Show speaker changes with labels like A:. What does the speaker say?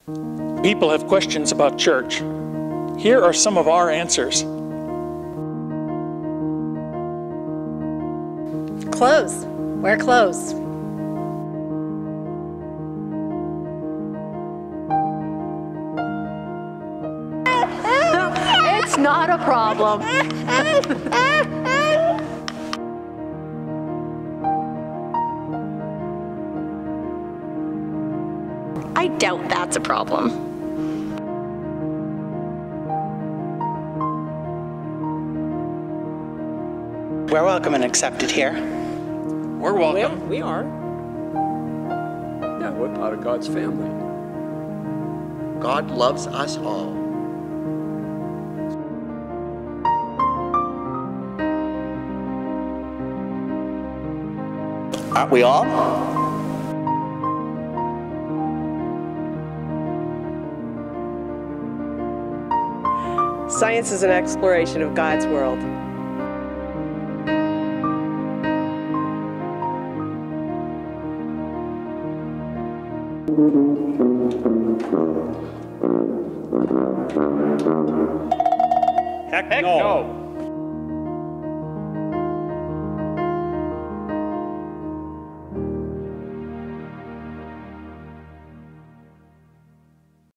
A: People have questions about church. Here are some of our answers.
B: Clothes. Wear clothes.
C: It's not a problem.
D: I doubt that's a problem.
E: We're welcome and accepted here.
A: We're welcome.
F: We are. Yeah, we're part of God's family.
E: God loves us all. Aren't we all?
G: Science is an exploration of God's world.
A: Heck no.